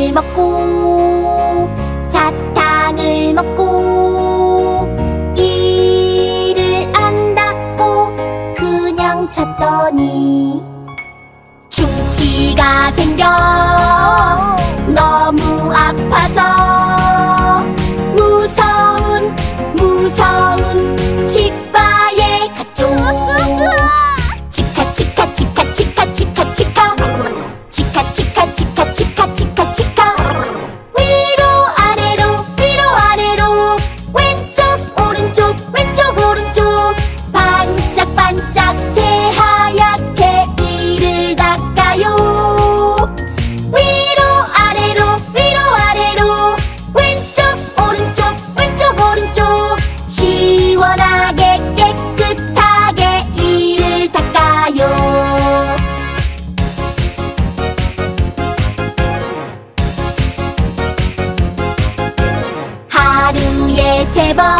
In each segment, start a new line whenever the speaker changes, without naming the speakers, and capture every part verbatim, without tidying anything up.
사탕을 먹고 사탕을 먹고 이를 안 닦고 그냥 잤더니 충치가 생겨 너무 아파서 무서운 무서운 치과에 갔죠. 치카 치카 치카 치카 치카 치카 치카 치카 치카 치카 치카 치카 위로 아래로 위로 아래로 왼쪽 오른쪽 왼쪽 오른쪽 반짝반짝 새하얗게 이를 닦아요. 위로 아래로 위로 아래로 왼쪽 오른쪽 왼쪽 오른쪽 시원하게 깨끗하게 이를 닦아요. 하루에 세 번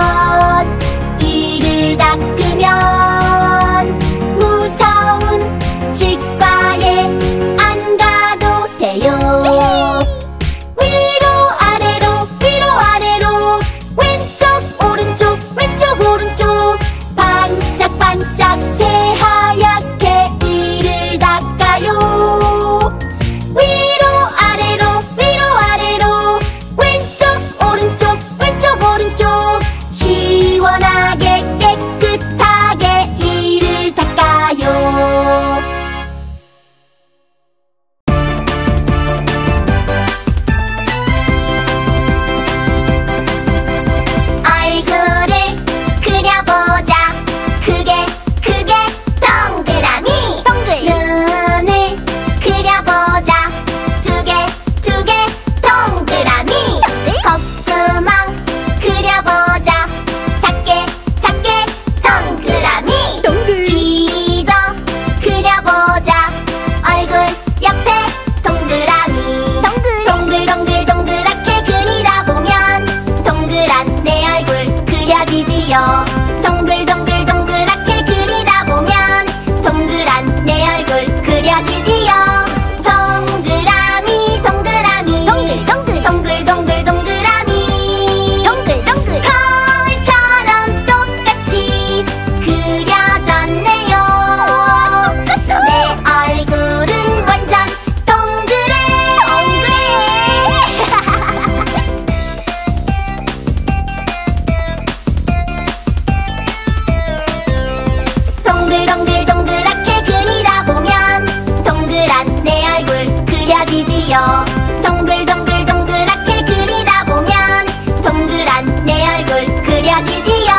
이를 닦으면 무서운 치과에 안 가도 돼요. 위로 아래로 위로 아래로 왼쪽 오른쪽 왼쪽 오른쪽 반짝반짝 새하얗게 이를 닦아요. 위로 아래로 위로 아래로 왼쪽 오른쪽 왼쪽 오른쪽 시원하게 깨끗하게 이를 닦아요. 얼굴을 그려보자. 크게 크게 동그라미 동글. 눈을 그려보자. 두 개 두 개 동그라미 동글. 콧구멍 그려보자. 작게 작게 동그라미 동글. 귀도 그려보자. 얼굴 옆에 동그라미 동글. 동글동글 동그랗게 그리다 보면 동그란 내 얼굴 그려지지요. 동글동글 동그랗게 그리다 보면 동그란 내 얼굴 그려지지요. 동그라미 동그라미 동글 동글 동글 동그라미 동글 동글 거울처럼 똑같이 그려졌네요. 내 얼굴은 완전 동그래 동글동글 동그랗게 그리다 보면 동그란 내 얼굴 그려지지요. 동글동글 동그랗게 그리다 보면 동그란 내 얼굴 그려지지요.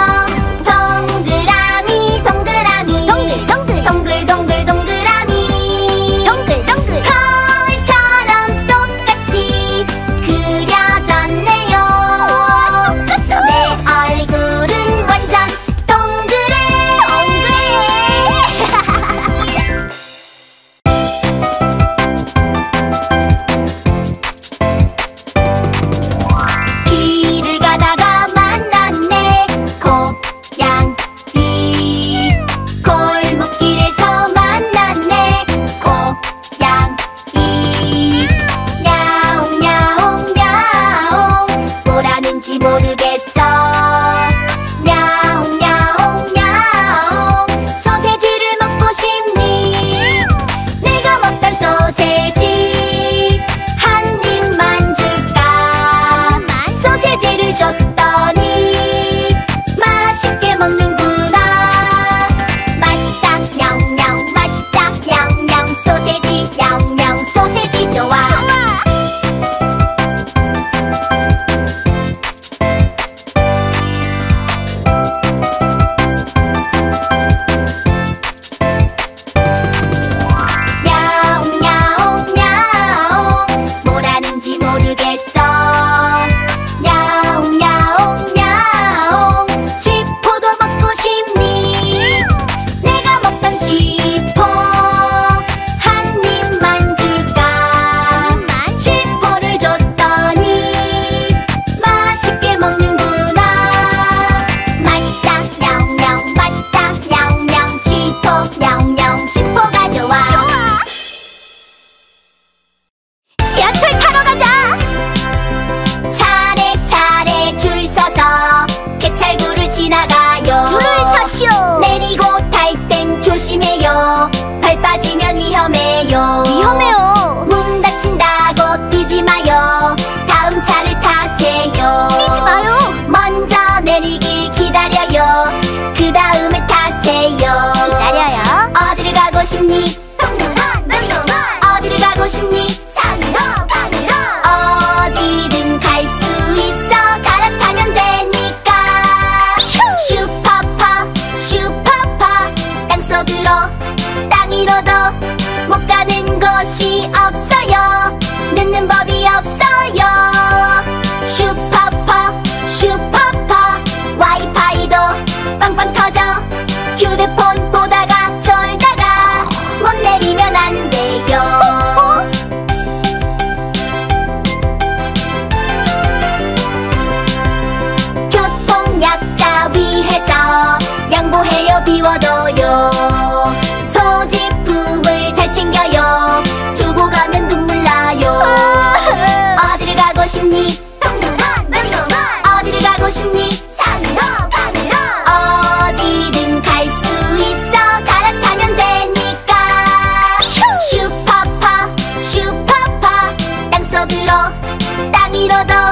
동그라미 동그라미 동글 동글 동글 동글 동그라미 동글 동글 거울처럼 똑같이 그려졌네요. 내 얼굴은 완전 동그래 동그래 땅 위로 땅 위로 더